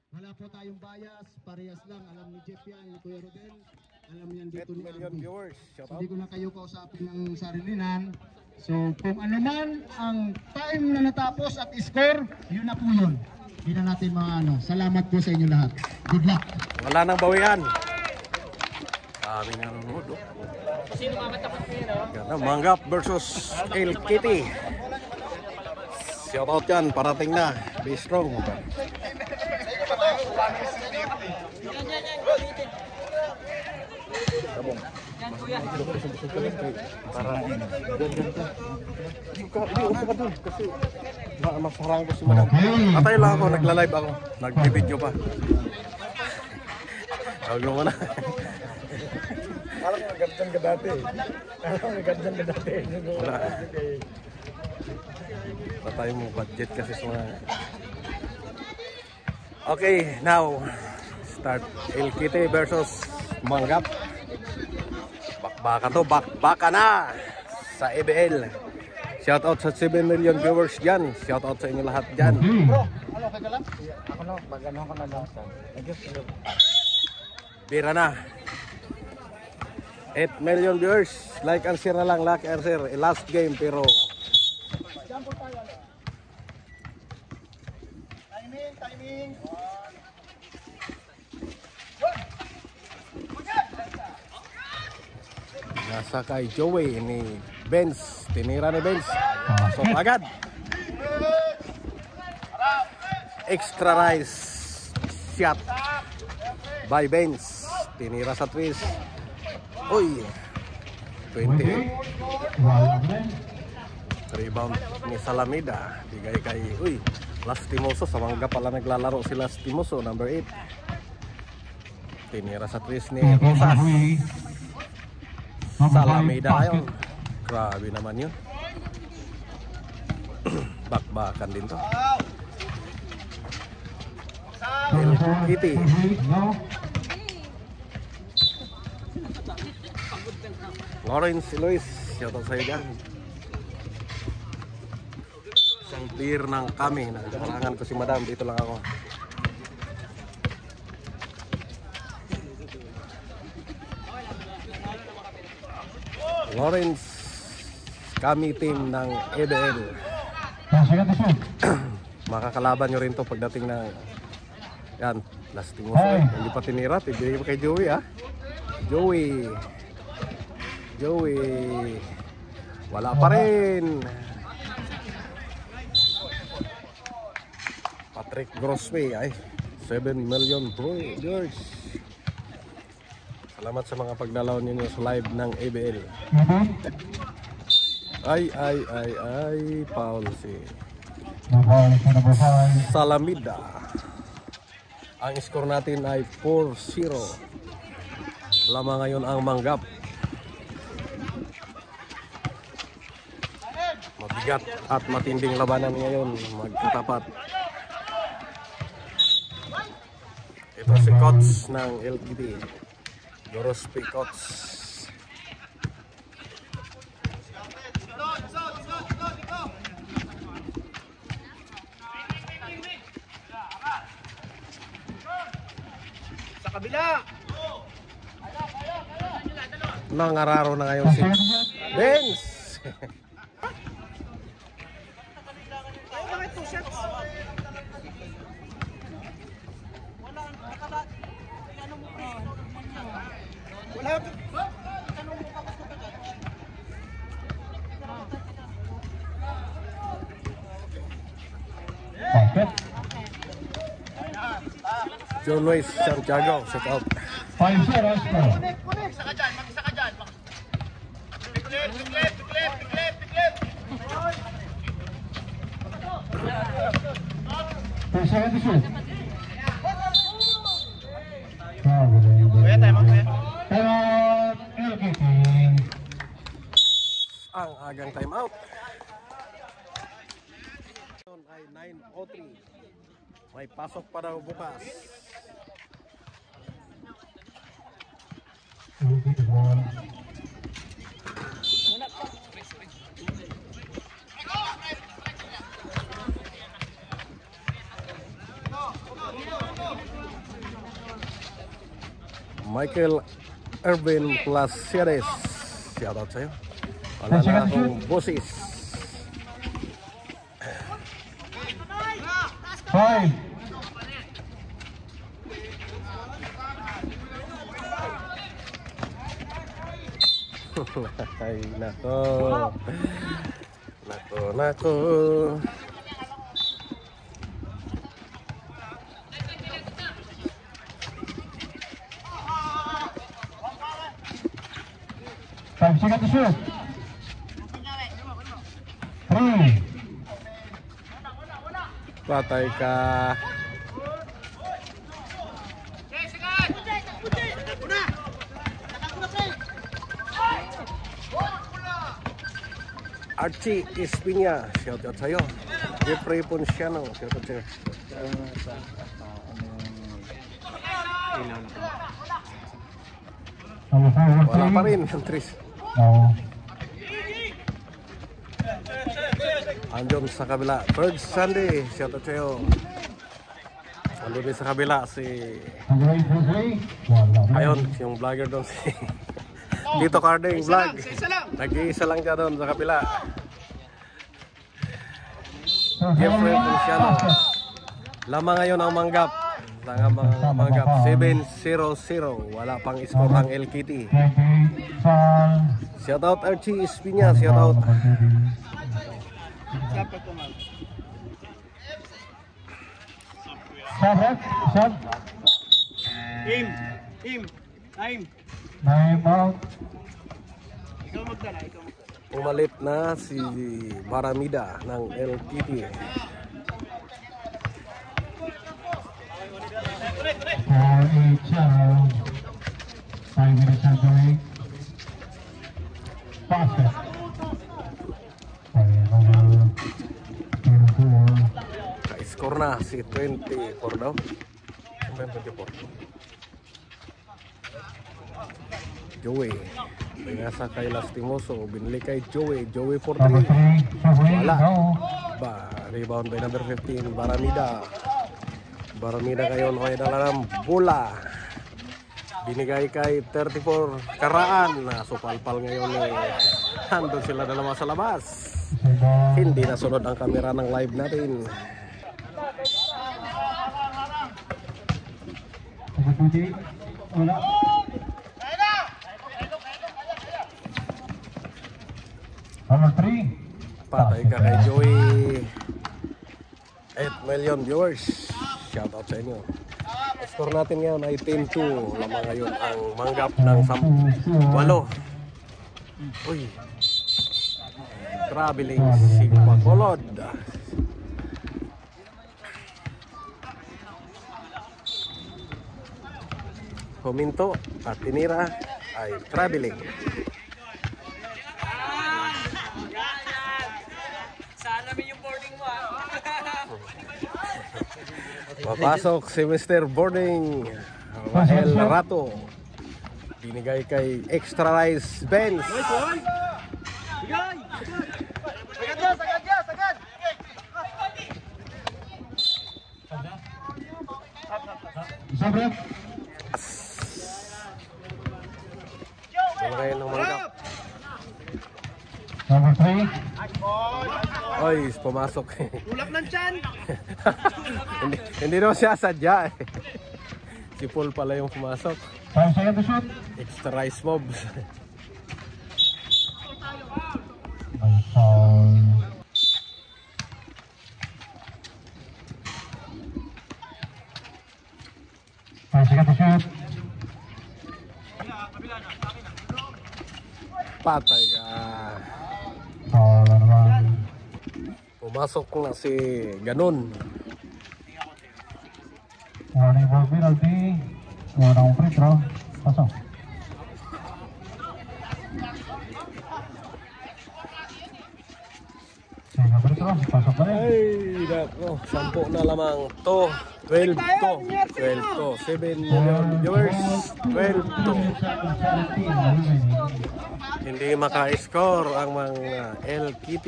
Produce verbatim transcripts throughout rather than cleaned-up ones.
Wala po tayong bias, parehas lang. Alam ni Jeff yan, ni Kuya Rodel. Alam yan dito ni Arby. Hindi ko na kayo kausapin ng sarilinan. So kung ano man ang time na natapos at score, yun na po yun. Hindi na natin mga ano. Salamat po sa inyo lahat. Good luck. Wala nang bawian. Kami nga nanonood. Oh. Sino mamatapat ko yun? Oh? Manggap versus El Kitty. Shout out yan, parating na. Be strong. Sabong. Para ganyan ka. Hindi, upo ka dun. Kasi masarang ko si madam. Atay lang ako, nagla-live ako. Nag-video pa. Tawag mo na. Alam mo, nagandang ka dati. Alam mo, nagandang ka dati. Wala. Wala tayong budget kasi sa mga... Okay, now start El Kitty versus Manggap. Bakbaka to, bakbaka na sa E B L. Shout out sa seven million viewers dyan. Shout out sa inyo lahat dyan. Bro, ano ka lang? Ako na, bagano ka na lang sa. Bira na. eight million viewers. Like and share na lang, like and share. Last game pero Timing, timing. nasa kay Joey ni Benz. Tinira ni Benz. Pasok agad. Extra rice shot by Benz. Tinira sa trees. Uy. twenty-eight. Rebound ni Salamida. Bigay kay uy, Lastimoso. Sa Mangga pala naglalaro si Lastimoso, number eight. Tinira sa trees ni Rosas. Salamida ngayon. Grabe naman yun. Bakbakan din to. El Kitty. Lawrence Luis, shout out sa'yo dyan. Isang beer ng kami. Nagkarangan ko si madam, dito lang ako. Lawrence, kami team ng E B L. Makakalaban nyo rin to pagdating ng yan, lasting mo. Hindi pa tinira, tibigay mo kay Joey ah. Joey. Joey. Wala pa rin. Patrick Grossway ay seven million bro, George. Salamat sa mga pagdalaw ninyo sa live ng A B L. Ay, ay, ay, ay, Paul si Salamida. Ang score natin ay four zero. Lamang ngayon ang Manggap. Mabigat at matinding labanan ngayon, magkatapat. Ito si Coach ng L P D. Gorospe Coach. Sa kabila. Nangararo na ngayon si Benz. John Luis Santiago, shout out. Five zero score. Isa ka dyan, mag-isa ka dyan. Piklip, piklip, piklip, piklip, piklip. Two seven to shoot. Kuya, tayo mga kuya. Pero L K T. Ang agang time out. Ay nine oh three. May pasok pa daw bukas. Michael Ervin Placeres. Shoutout sa'yo. Wala na akong boses. Five. Ay, nako. Nako, nako. Five seconds to shoot. Three. Patay ka. Archie Espina, shoutout sa'yo. Jeffrey Ponciano, shoutout sa'yo. Wala pa rin, Tris. No. Andun sa kabila, Third Sunday, shoutout sa'yo. Andun din sa kabila si... Ayun, yung vlogger doon si... Dito Carding Vlog. Nag-iisa lang siya doon sa kabila. Jeffrey Ponciano. Lamang ngayon ang manggap. Tanga mga manggap. seven zero zero. Wala pang score ang L K T. Shoutout Archie Espina. Shoutout. Shot. Team. Team. Time. Nine out. Ikaw magdala. Ikaw magdala. Umalit na si Baramida ng L K T. For each uh, five minutes of the week. Basket. Ka-score na si twenty-four daw. twenty-four. Joey. Pingasa kay Lastimoso. Binili kay Joey. Joey for three. Wala. Ba, rebound by number fifteen. Baramida. Baramida ngayon ay dala ng bola. Binigay kay thirty-four Karaan. Nasupalpal ngayon eh. Handon sila dalawa sa labas. Hindi nasunod ang kamera ng live natin. Wala. Number three. Patay ka kay Joey. eight million viewers. Shoutout sa inyo. Score natin ngayon ay ten two. Lamang ngayon ang manggap ng walo. Uy. Traveling si Bacolod. Huminto at tinira ay traveling. Sana may yung boarding mo ah. Papasok si Mister Boarding Rael Rato. Binigay kay Extra Rice Benz. Bigay! Sagad yan, sagad yan, sagad! Sabret. Binigay ng manggap. Number three. Oy, pumasok. Tulak ng tiyan! hindi, hindi naman siya sadya eh. Si Paul pala yung pumasok. Five seconds to shoot. Extra Rice Mobs. May foul. Five seconds to shoot. Patay ka. Foul na naman. Pumasok na si Ganon. Warning for penalty. Warning free throw. Pasok. Sige, free throw. Pasok pa rin. Ay, nako. Sampo na lamang to. twelve to. twelve to. seven million viewers. twelve to. Hindi maka-score ang mga L K T.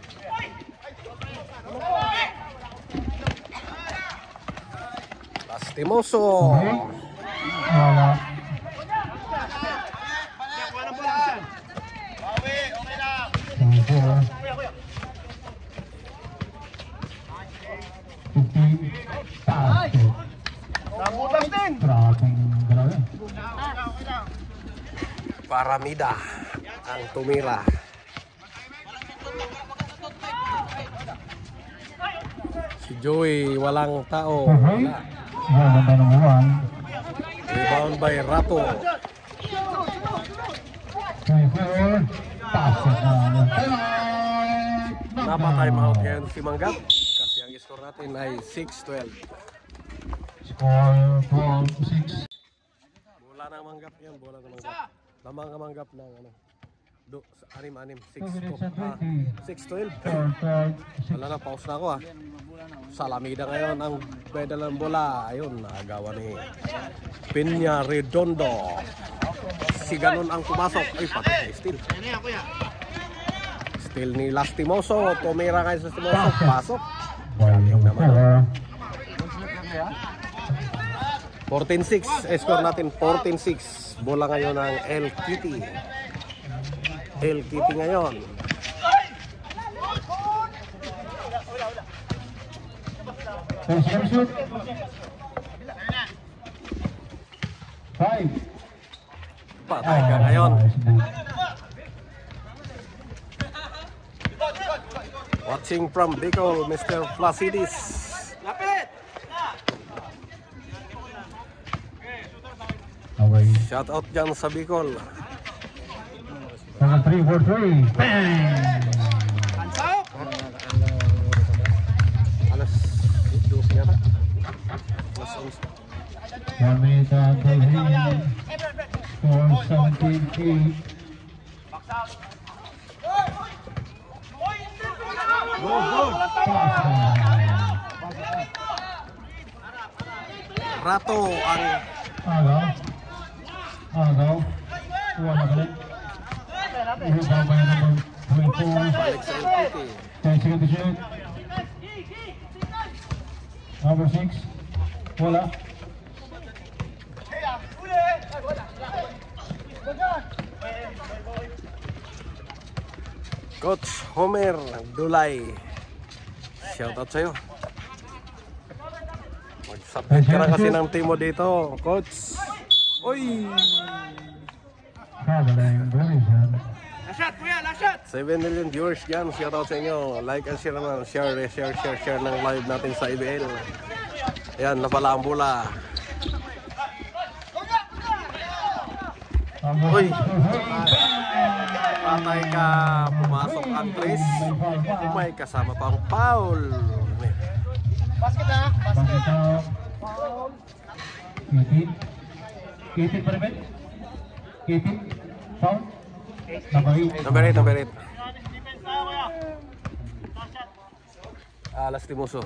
Last Lastimoso. Wala. Bawi, okay lang. Nabutas din. Paramida ang tumira. Si Joey walang tao. Wala. Rebound by Rato. Napatay out ngayon si Manggap kasi ang score natin ay six twelve. Score twelve six. Bola ng Manggap yan, bola ng Manggap. Lamang ang Manggap ng ano. Do, anim-anim, six twelve. Wala na, pause na ako ah. Salamida ngayon ang pedal ng bola. Ayun, nakagawa ni Pinya Redondo. Si Ganon ang pumasok. Ay, patay, steal. Steal ni Lastimoso. Tumira kayo sa Lastimoso. Pasok. Galing naman. fourteen six. Score natin fourteen six. Bola ngayon ng El Kitty. El Kitty ngayon. Shoot. Five. Patay ka ngayon. Watching from Bicol, Mister Placidis. Lapit! Okay. Shout out dyan sa Bicol. Seven three four three. Bang! Ansok! Alas dos yata. Alas onze. One minute and thirteen. Score seventeen eight. Rato ang Agaw. Agaw. Wala balik. Rebound by number twenty-four. balik sa El Kitty. ten seconds to shoot. Number six. Wala. Coach Homer Dulay. Shout out sa'yo. Mag-submit ka na kasi ng team mo dito, Coach. Uy! Traveling version. Last shot, kuya, last shot! seven million viewers dyan. Shout out sa inyo. Like and share naman. Share, share, share, share ng live natin sa I B L. Ayan, napala ang bola. Uy! Patay ka. Pumasok ang Chris. May kasama pang foul. Basket na, basket. Basket out. eighteen. eighteen pa rin. eighteen. Foul. Number eight. Number eight, number eight. Ah, Lastimoso.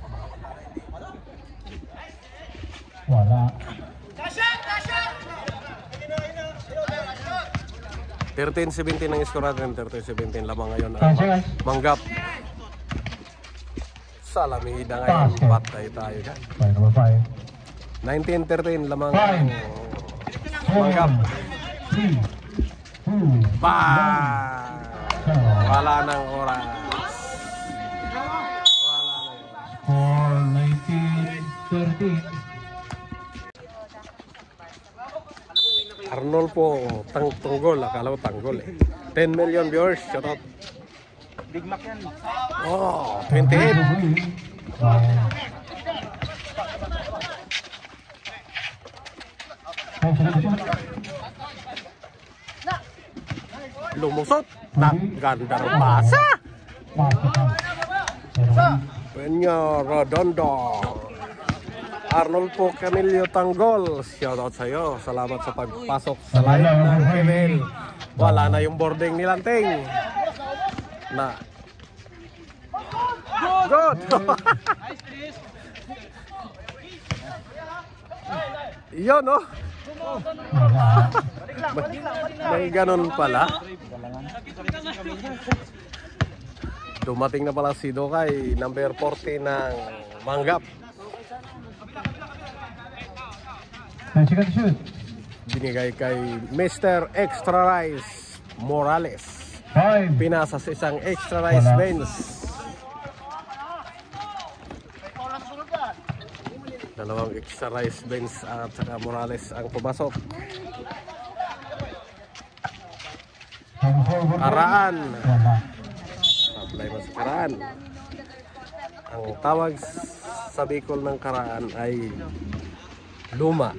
Wala. thirteen seventeen ang score natin. thirteen seventeen lamang ngayon ang Manggap. Salamida ngayon. Patay tayo dyan. Five, number five. nineteen thirteen lamang Five. ang Manggap. Three. Two. Bang! Wala nang oras. Wala nang oras. For nineteen thirteen. Arnold po, tang tunggol. Akala ko tanggol eh. ten million viewers. Shout out. Big Mac yan. Oh, twenty-eight. Lumusot. Ganda ng pasa. Peña Redondo. Arnold po Camilio Tanggol. Shoutout sa iyo. Salamat sa pagpasok sa live ng I B L. Wala na yung boarding ni Lanting. Na. Good. Yun, no? May ganun pala. Dumating na pala si Dokay, number forty ng Manggap. ten seconds shoot. Binigay kay Mister Extra Rice Morales. five. Pinasa sa isang Extra Rice Wala. Benz. Dalawang Extra Rice Benz at saka Morales ang pumasok. Karaan. Wala. Sablay mo sa Karaan. Ang tawag sa Bicol ng Karaan ay luma.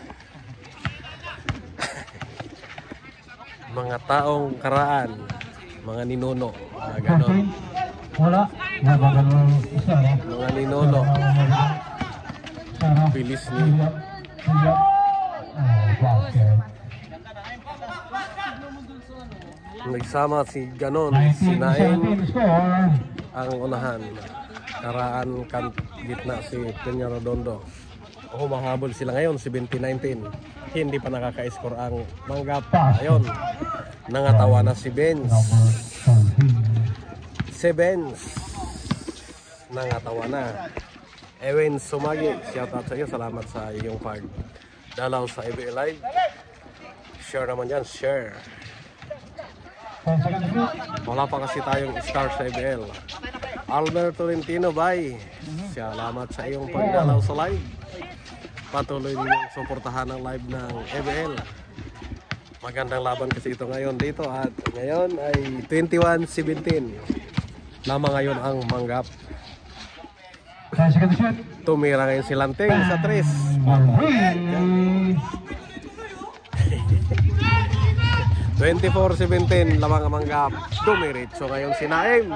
Mga taong Karaan, mga ninuno, mga ganon. Wala. Wala ganun isa. Mga ninuno, bilis ni nagsama si ganon, si Naim ang unahan. Karaan kan gitna si Peña Redondo. Humahabol sila ngayon, seventeen nineteen. Hindi pa nakaka-score ang Manggap. Ayun, nangatawa na si Benz. Si Benz nangatawa na. Ewen Sumagi, shoutout sa iyo. Salamat sa iyong pagdalaw sa A B L Live. Share naman dyan, share. Wala pa kasi tayong star sa A B L. Albert Tolentino, bye. Salamat sa iyong pagdalaw sa live. Patuloy ninyong suportahan ang live ng A B L. Magandang laban kasi ito ngayon dito. At ngayon ay twenty-one seventeen. Lamang ngayon ang Manggap. Tumira ngayon si Lanting sa tres. twenty-four seventeen lamang ang Manggap. Dumiritso ngayon si Naim.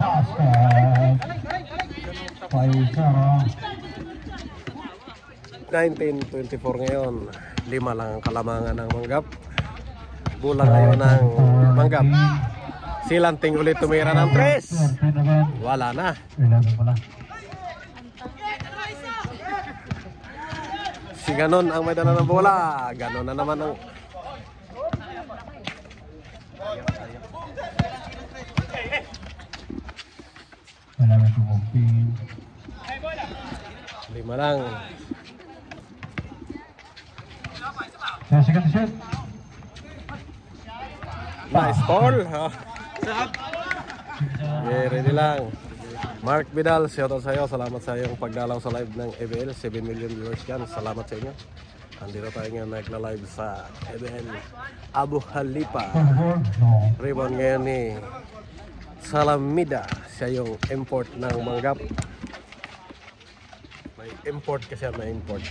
nineteen twenty-four ngayon. Lima lang ang kalamangan ng Manggap. Bulang ngayon ng Manggap. Si Lanting ulit tumira ng tres. Wala na. Si Ganon ang may dala ng bola. Ganon na naman ang lima lang. Nice ball. Okay, ready lang. Mark Vidal, shoutout sa iyo. Salamat sa iyong pagdalaw sa live ng A B L. seven million viewers yan. Salamat sa inyo. Andito tayo ngayon nagla-live sa A B L Abu Halipa. Rebound ngayon ni Salamida. Siya yung import ng Manggap. May import kasi yan, may import.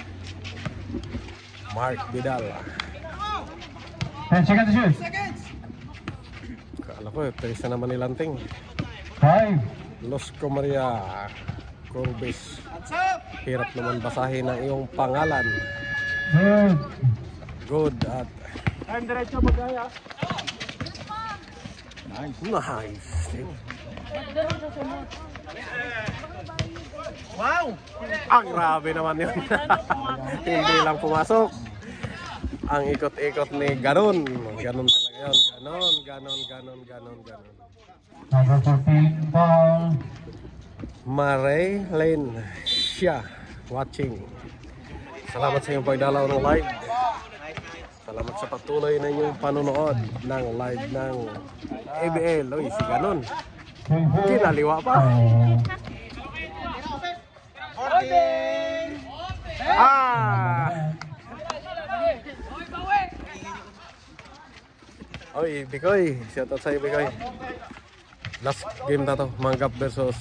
Mark Vidal. ten seconds shoot. Kala ko, tres na naman ni Lanting. five. Los Comaria Corbis. Hirap naman basahin ang iyong pangalan. Good. Good at Time diretso magaya. nice. Wow! Ang grabe naman yun. Hindi lang pumasok. Ang ikot-ikot ni Ganon. Ganon talaga yun. Ganon, ganon, ganon, ganon, ganon. Number fourteen, ball. Maray Lane siya watching. Salamat sa iyong pagdalaw ng live. Salamat sa patuloy na inyong panonood ng live ng A B L. Uy, si Ganon. Kinaliwa pa. Ah! Oy, Bikoy. Shoutout sa iyo, Bikoy. Last game na to. Manggap versus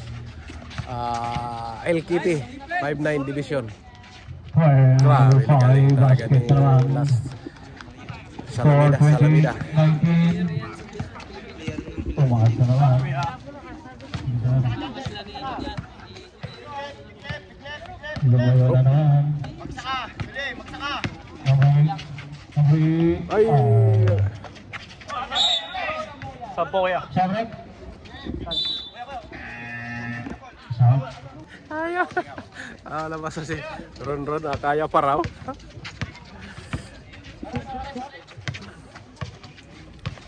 uh, L K T. five nine Division. Grabe, galing talaga ni last Salamida, Salamida. Tumakas na naman. Lumayo na naman. Magsaka, bili, magsaka. Amoy. Amoy. Ay! Sampo kaya. Sabrek. Sab. Ayaw. Ah, labas na si Ron Ron. Ah, kaya pa raw.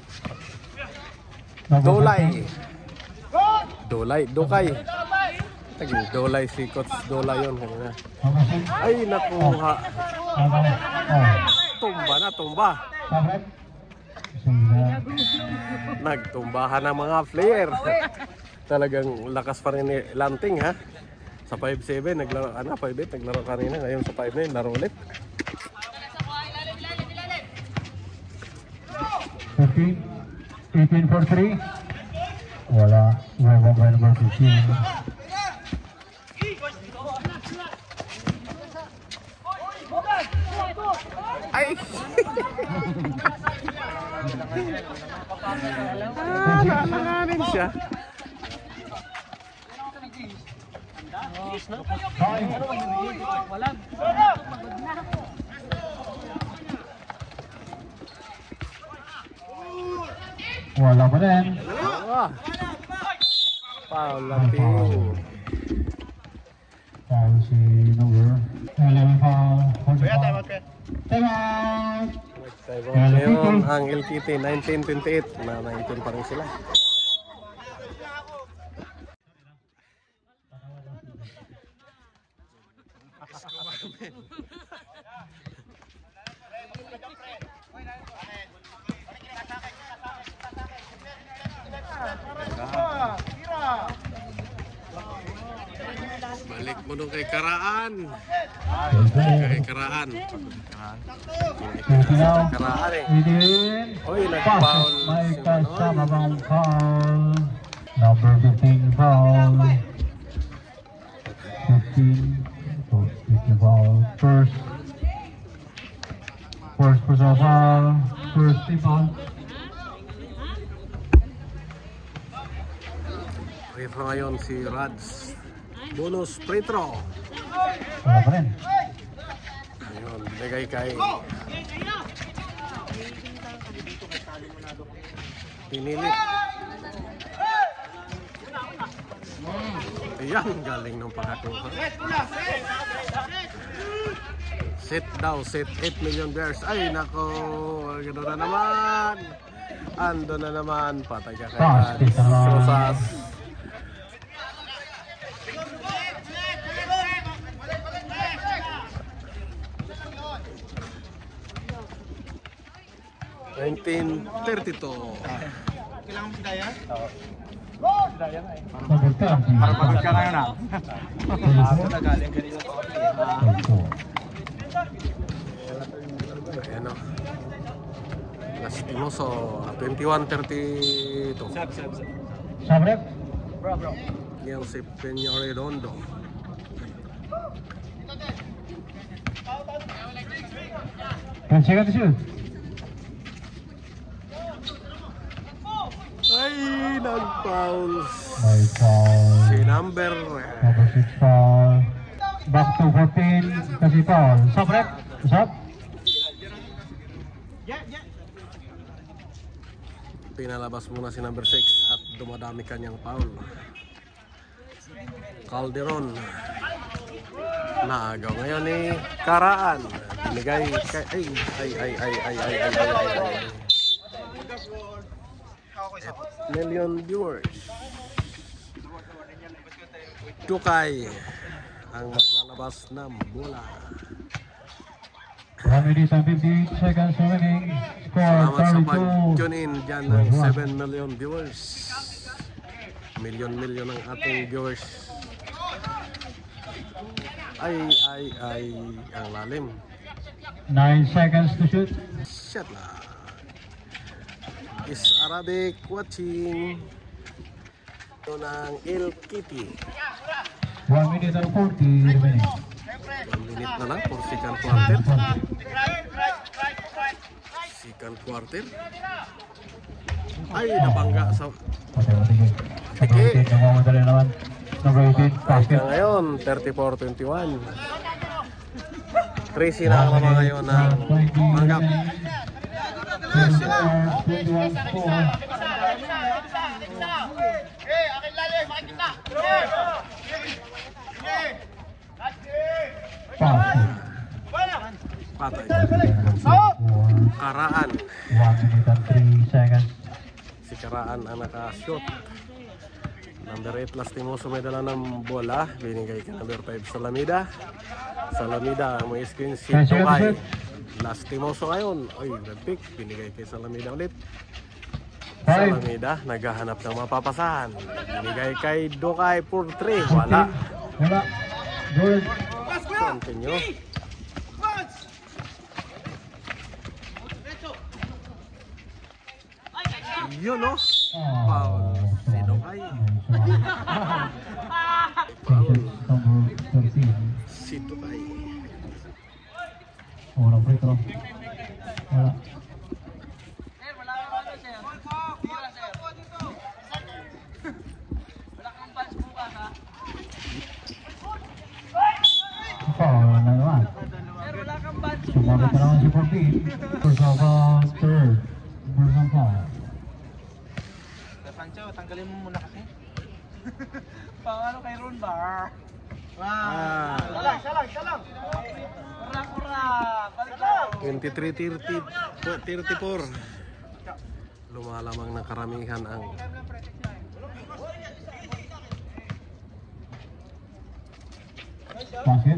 Dolay. Dolay. Dukay. Naging dolay si Coach Dola yun kanina. Ay, nakuha. Tumba na, tumba. Nagtumbahan ng mga player. Talagang lakas pa rin ni Lanting ha. Sa five seven, naglaro, ano, five eight, naglaro kanina. Ngayon sa five nine, laro ulit. fifteen, eighteen for three. Wala. Wala ba number fifteen? Ay! Ah, nalanganin siya. Wala pa rin. Ah. Foul Lanting. Foul si number. eleven foul. Kuya, time out, kuya. Time out! Ngayon ang L K T nineteen twenty-eight na nineteen pa rin sila. Balik mo nung kay Karaan. Kay Karaan. Karaan eh. Oy, nag-foul May si Manoy. kasama bang foul? Number fifteen foul. fifteen. So, fifteen foul. First. First personal foul. First team foul. Free throw ngayon si Rads. Bonus free throw. Wala pa rin. Ayun, bigay kay Pinilit. Ayan, galing ng pagkakuha. Set daw, set eight million bears. Ay, nako, gano'n na naman. Ando na naman, patay ka kay Rads. Sosas. nineteen thirty-two. Kailangan mo si Daya? Oo. Number ten. Para pagod ka ngayon ah. Ayan o. Lastimoso, twenty-one thirty-two. Sabrep. Yan si Peña Redondo. ten seconds to shoot. Ay, nag-foul May foul. si number Number six foul. Back to fourteen. Kasi foul. Sabrep. Usap. pinalabas muna si number six at dumadami kanyang foul. Calderon naagaw ngayon ni Karaan, binigay kay ay ay ay ay ay ay ay ay ay million viewers. Tukay ang maglalabas ng bola. one minute and fifty seconds remaining. Score Salamat sa thirty-two. pag-tune in dyan ng seven million viewers. Million-million ang ating viewers. Ay, ay, ay, ang lalim. nine seconds to shoot. Shot lang. Is Arabic watching. Ito ng El Kitty. one minute and forty remaining. One minute na lang for second quarter. Second quarter. Ay, nabangga sa... Pati-pati. Number eighteen, namamadali naman. Number eighteen, Ay basket. ka ngayon, thirty-four twenty-one. Tracy na ang mama ngayon ng Manggap. twenty-one four. Eh, akin lalim, makikita. Basket. Patay. Four. Karaan. one minute and three seconds. Si Karaan ang naka-shoot. Number eight, Lastimoso may dala ng bola. Binigay kay number five, Salamida. Salamida, may screen si Tokay. Lastimoso ngayon. Ay, nag-pick. Binigay kay Salamida ulit. Salamida, naghahanap ng mapapasahan. Binigay kay Tokay for three. Wala. Wala. Good. Continue. Yun no? Foul. Si Tokay. Foul. Si Tokay. Orang free throw. Wala. Foul na naman. Sumabit na naman si fourteen. First of all, third. First of all. Pancho, tanggalin mo muna kasi. Paano kay Ron ba? Ah. Salang, salang, salang. Kurang, kurang. Balik lang. twenty-three thirty-four. Lumalamang ng karamihan ang Basket.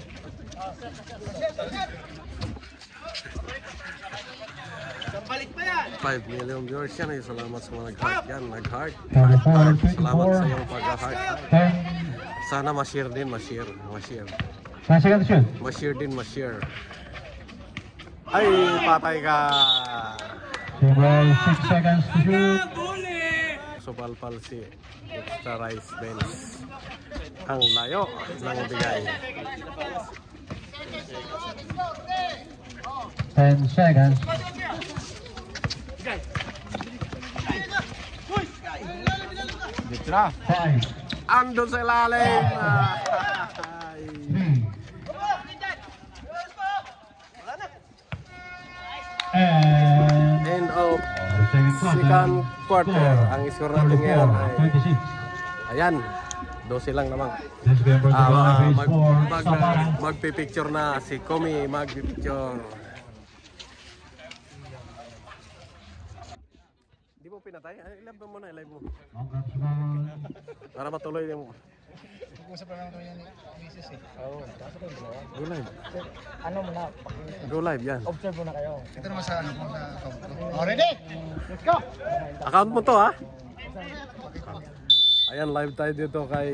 Balik pa yan. five million viewers yan. Ay, salamat sa mga nag-heart yan. Nag-heart. thirty-four Salamat twenty-four. sa iyong pag-heart. ten. Sana ma-share din, ma-share. Ma-share. ten seconds to shoot. Ma-share din, ma-share. Ay, patay ka. Table six seconds to shoot. Supalpal si Extra Rice Benz. Ang layo ng bigay. ten seconds. Ditra. five. Andun sa ilalim. Ay. three. And End of second second quarter. Ang score natin ngayon ay twenty-six. ayan. twelve lang naman. This game for the Ah, Philippines mag, for mag, Samara. magpipicture na si Komi, magpipicture. Di mo pinatay? Ay, live mo muna, live mo. Para matuloy mo. Usap lang naman yan ni misis eh. Oo. Go live. Ano mo na? Go live yan. Observe mo na kayo. Ito naman sa ano kung sa Oh, ready? Let's go! Account mo to ha? Ayan, live tayo dito kay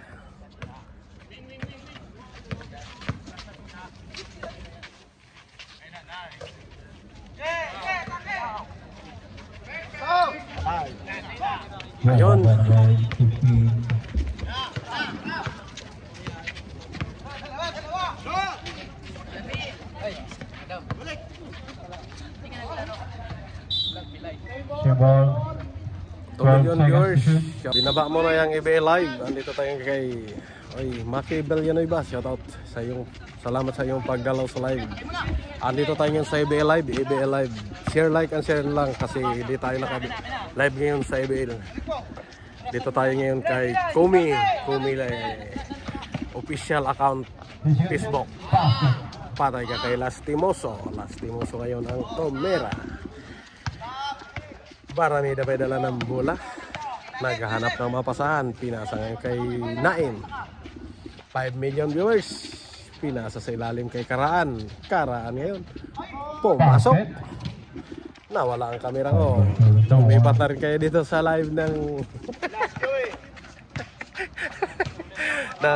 Ayun. Ball. two million viewers. Binaba mo na yung E B A Live. Andito tayo kay Oy, Maki Bellanoy ba? Shoutout sa iyong salamat sa iyong pagdalaw sa live. Andito tayo ngayon sa E B A Live. E B A Live. Share, like, and share lang kasi hindi tayo naka-live ngayon sa E B A. Dito tayo ngayon kay Komi. Komi eh, official account Facebook. Patay ka kay Lastimoso. Lastimoso ngayon ang Tomera. Barami na dala ng bola. Naghahanap ng mapasahan. Pinasa ngayon kay Naim. five million viewers. Pinasa sa ilalim kay Karaan. Karaan ngayon. Pumasok. Nawala ang kamera ko. Lumipat na rin kayo dito sa live ng na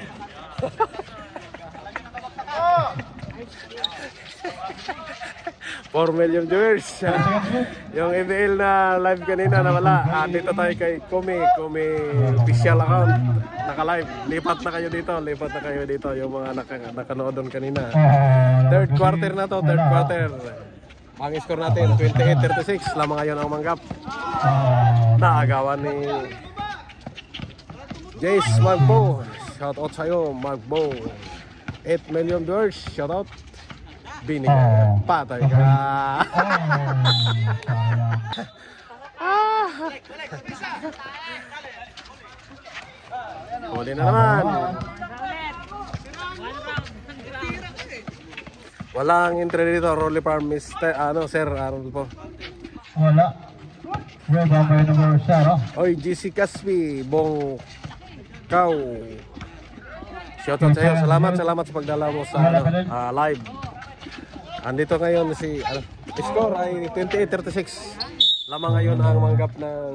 four million viewers. Yung E B L na live kanina nawala. Ah, dito tayo kay Komi. Komi official account. Naka-live. Lipat na kayo dito. Lipat na kayo dito. Yung mga naka, nakanood doon kanina. Third quarter na to. Third quarter. Ang score natin twenty-eight thirty-six. Lamang ngayon ang manggap. Naagawan ni Jace Magbo. Shoutout sa'yo Magbo. eight million viewers. Shoutout. Binigay. Patay ka. Huli na naman. Walang entry dito. Rolly Farm Mister ano Sir Arnold po. Wala. Rebound by number zero. Oy, G C Caspi, Bong Kau. Shoutout sa iyo. Salamat, salamat sa pagdala mo sa ano, uh, live. Andito ngayon si ano, score ay twenty-eight thirty-six. Lamang ngayon ang manggap ng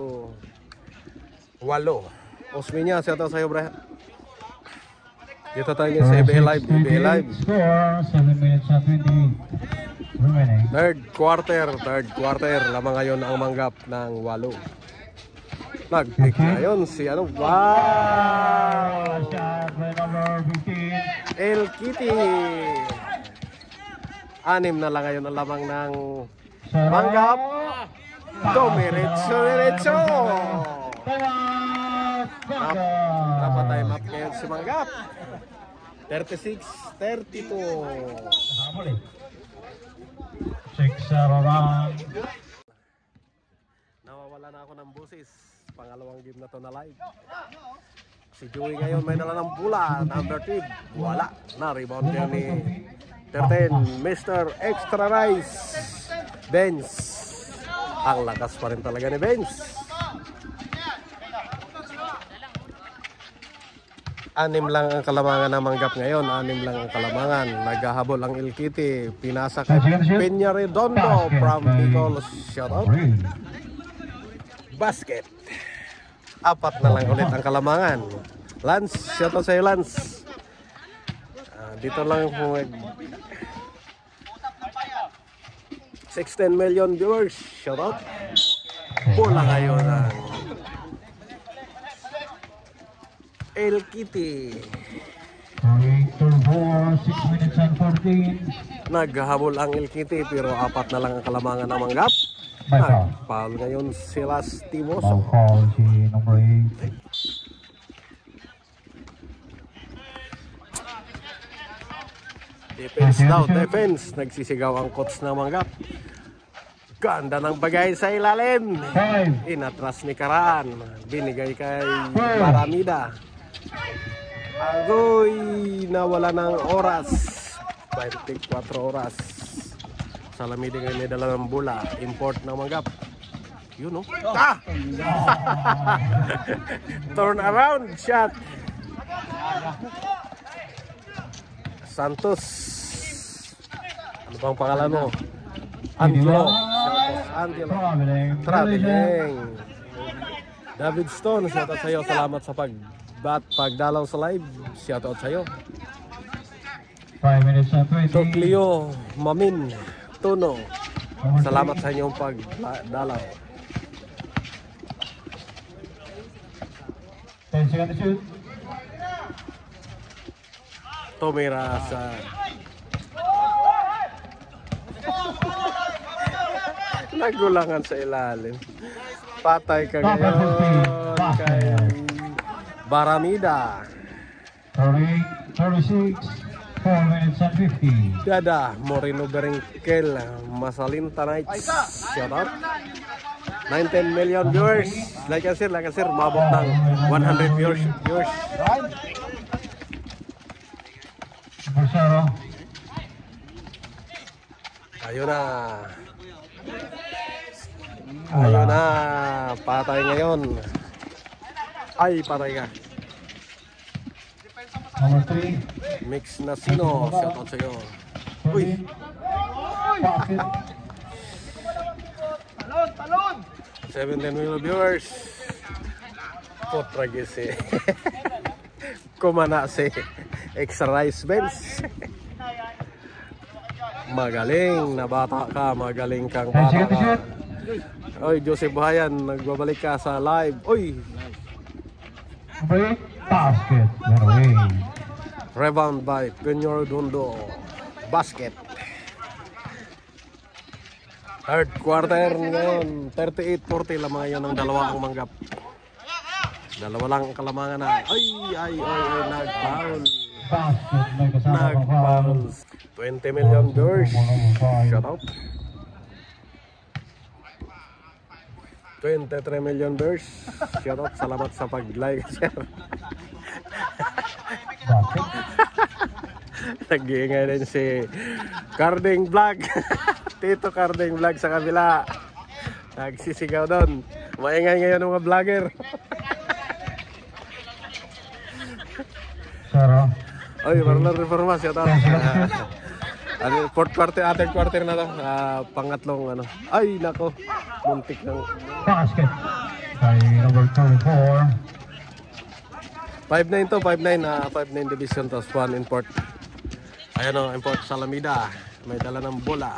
walo. Osminya, shoutout sa iyo, bre. Dito tayo sa E B L Live, E B L Live. Score, seven minutes and twenty remaining. Third quarter, third quarter. Lamang ngayon ang manggap ng walo. Nag-pick na yun si ano. Wow! Shot by number fifteen. El Kitty. Anim na lang ngayon ang lamang ng manggap. Dumiretso, diretso. Nap, napatay map ngayon si manggap. thirty-six thirty-two. six zero round. Nawawala na ako ng busis. Pangalawang game na to na live. Si Joey ngayon may dala ng bola. Number two. Wala. Na-rebound niya ni thirteen. Mister Extra Rice. Benz. Ang lakas pa rin talaga ni Benz. Anim lang ang kalamangan ng manggap ngayon. Anim lang ang kalamangan. Naghahabol ang El Kitty. Pinasa kay Peña Redondo from Bicol. Shoutout. Basket. Apat na lang ulit ang kalamangan. Lance, shoutout sa iyo, Lance. Uh, dito lang kung sixteen million viewers. Shoutout. Bola ngayon ang El Kitty. six minutes and fourteen. Naghahabol ang El Kitty pero apat na lang ang kalamangan ng manggap. By foul. Foul ngayon sila Foul Timoso. foul si number eight. Defense daw, defense. Nagsisigaw ang coach ng manggap. Ganda ng bagay sa ilalim. Five. Inatras ni Karaan. Binigay kay Baramida. Agoy, nawala ng oras. twenty-four oras. Salamidi ngayon may dala ng bola. Import ng manggap. Yun, no? Ah! Turn around shot. Santos. Ano bang pangalan mo? Angelo. Angelo. Traveling. David Stone, shoutout sa iyo. Salamat sa pag bat pagdalaw sa live. Shoutout sa iyo. five minutes and twenty. Toklio, Mamin, Tuno. Salamat sa inyong pagdalaw. ten seconds to shoot. Tumira sa nagulangan sa ilalim. Patay ka ngayon kay Baramida. thirty, thirty-six, four minutes and fifty. Dada, Moreno Berenkel, Masalinta Knights. Shout out. nineteen million viewers. Like and share, like and share. Mabot ng one hundred viewers. viewers. Bersero. Ayun na. Ayun na. Patay ngayon. Ay, patay ka. Number three. Mix na sino. Shout out sa iyo. Uy. Basket. Talon, talon! seventeen million viewers. Potragis eh. Kumana si Extra Rice Benz. Magaling na bata ka. Magaling kang bata ka. Oy, Joseph Buhayan, nagbabalik ka sa live. Oy! Number eight. Basket. Went away. Rebound by Peña Redondo. Basket. Third quarter ngayon. thirty-eight forty lamang ngayon ng dalawa ang manggap. Dalawa lang ang kalamangan na. Ay, ay, ay, ay, nag-foul. Basket. May kasama pang foul. Nag-foul. twenty million viewers. Shout out. twenty-three million viewers. Shout out. Salamat sa pag-like, sir. Basket. Nag-iingay din si Carding Vlog. Tito Carding Vlog sa kabila. Nagsisigaw doon. Maingay ngayon ng mga vlogger. Saro. Oy, Marlon Reforma, shout out. Ano, fourth quarter, ah, third quarter na to. Ah, pangatlong ano. Ay, nako. Muntik ng Basket. By number twenty-four. five nine to, five nine na five nine division to, one import. Ayan o, import Salamida. May dala ng bola.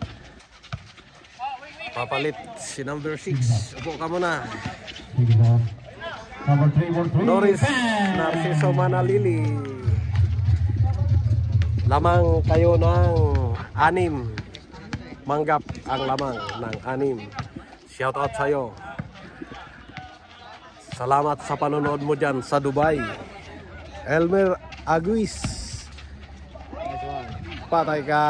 Papalit si number six. Upo ka muna. Number three, number three. Norris Narciso Manalili. Lamang kayo ng anim. Manggap ang lamang ng anim. Shout out sa'yo. Salamat sa panonood mo dyan sa Dubai. Elmer Aguis. Patay ka.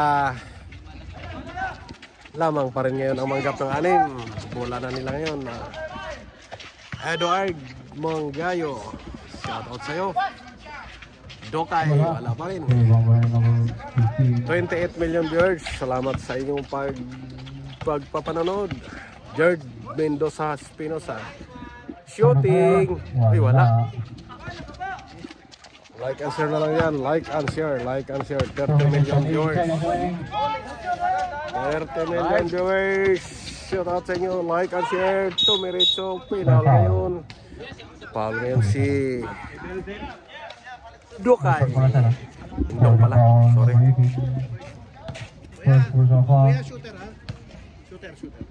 Lamang pa rin ngayon ang manggap ng anim. Bola na nila ngayon. Edward Mongayo. Shout out sa'yo. Dokay, wala pa rin. twenty-eight million viewers. Salamat sa inyong pag pagpapanonood. Jerd Mendoza Espinosa. Shooting. Ay, wala. Like and share na lang yan. Like and share. Like and share. thirty million viewers. thirty million viewers. Shout out sa inyo. Like and share. Tumiritso. Pinal ngayon. Paul ngayon si Dokay. Indong pala. Sorry. Shooter ha? Shooter, shooter.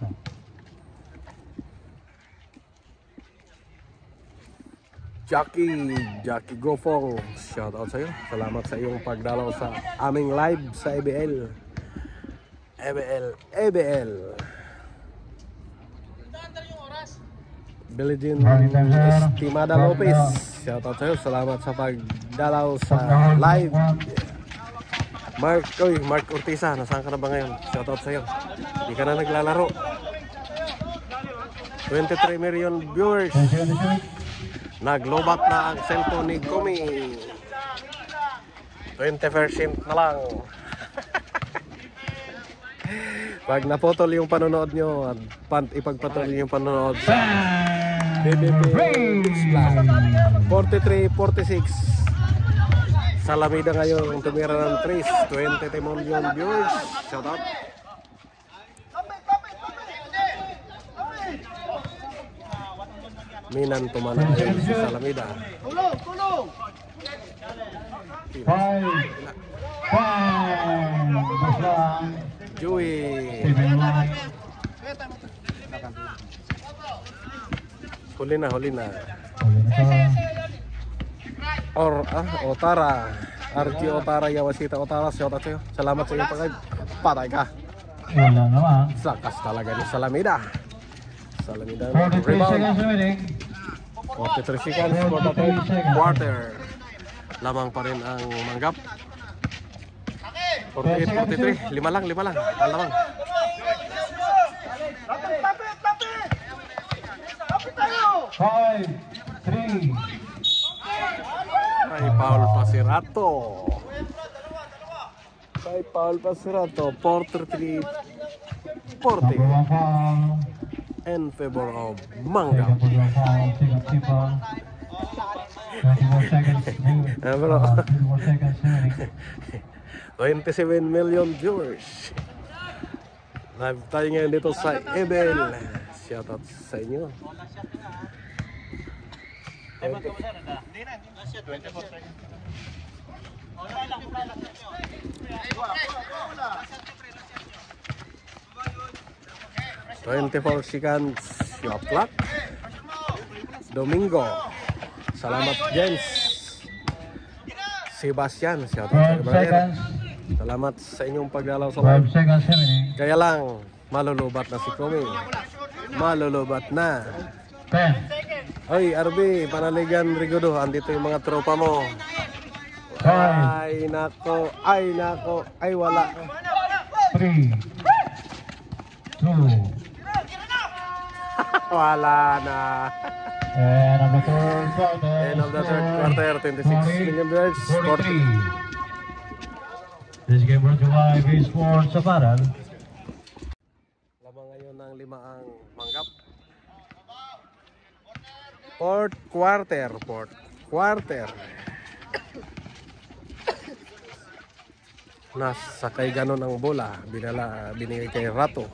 Jackie, Jackie Gofong. Shout out sa iyo. Salamat sa iyong pagdalaw sa aming live sa E B L. E B L, E B L. Billie Estimada Lopez. Shout out sa iyo. Salamat sa pagdalaw sa live. Mark, oy, Mark Ortiza, nasaan ka na ba ngayon? Shout out sa iyo. Hindi ka na naglalaro. twenty-three million viewers. Naglobat na ang cellphone ni Kumi. twenty percent na lang. Pag naputol yung panonood nyo, at ipagpatuloy yung panonood sa B B P forty-three forty-six. Salamida ngayon tumira ng Tris. twenty million viewers. Shout out. Minan tumana ngayon si Salamida. Tulong, tulong. Five. Five. Joey. Huli na, huli na. Or, ah, Otara. R G Otara, Yawasita Otara. Shout out sa'yo. Salamat sa iyong pagkay. Patay ka. Wala naman. Lakas talaga ni Salamida. Salamida. forty-three seconds remaining. forty-three seconds for the third quarter. Lamang pa rin ang manggap. forty-eight forty-three. Lima lang, lima lang. Lamang. Five, three. Ay, Paul Pasirato. Ay, Paul Pasirato. forty-three forty. Number one foul. In favor of Manggap. Second foul. Second people. twenty-four seconds. Ah, bro. twenty-four seconds remaining. twenty-seven million viewers. Live tayo ngayon dito sa E B L. Shoutout sa inyo. twenty-four seconds. Shot clock. Domingo. Salamat James. Sebastian. Shoutout sa Five brother. seconds. Salamat sa inyong pagdalaw sa Five live. seconds remaining. Kaya lang, malulubat na si Kumi. Malulubat na. Ten. Oy, R B, Panaligan Rigodo, andito yung mga tropa mo. Five. Ay, nako, ay, nako, ay, wala. Three. Two. Wala na. And on the third quarter. End of the third quarter, twenty-six million viewers. forty-three. This game brought to you by V Sports Apparel. Lamang ngayon ng lima ang manggap. Fourth quarter, fourth quarter. Nasa kay ganon ang bola, binala binigay kay Rato.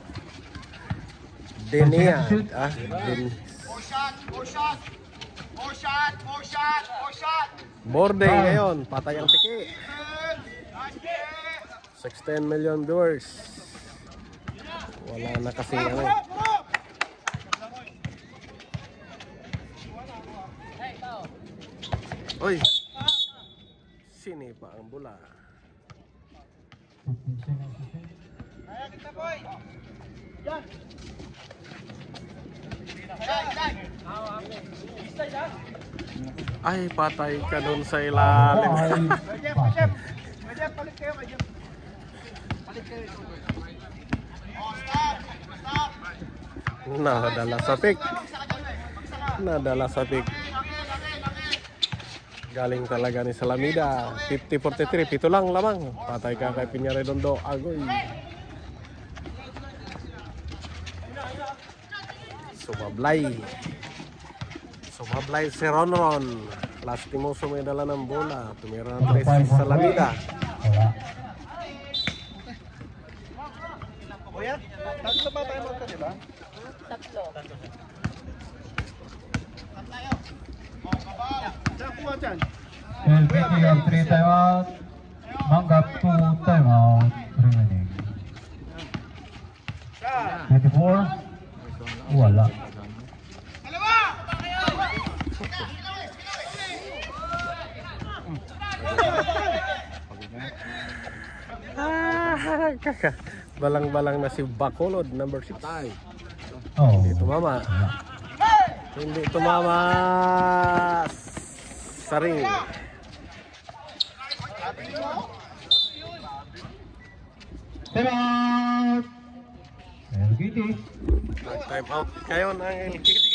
Denia, ah, din. Four shot, four shot. Four shot, four shot, four shot. Boarding ngayon, patay ang tiki. sixteen million viewers. Wala na kasi ano. Oy. Sinipa ang bola. Kaya kita, boy. Yan. Ay, patay ka doon sa ilalim. Pwede, pwede. Pwede, palit kayo, pwede. Palit kayo. Oh, stop. Stop. Nadala sa pick. Nadala sa pick. Galing talaga ni Salamida. fifty forty-three, pito lang lamang. Patay ka kay Piñaredondo. Agoy. Sumablay. Sumablay si Ronron. Lastimoso may dala ng bola. Tumira ng tres si Salamida. Kuya, tatlo ba tayo magka, di ba? Tatlo. Saan kuha dyan? L P K have three timeout. Manggap two timeout remaining. twenty-four. Wala. Ah, kaka. Balang-balang na si Bacolod, number six. Oh. Hindi tumama. Hindi tumama. Saring. Timeout. L K T. Time out kayo ng L K T.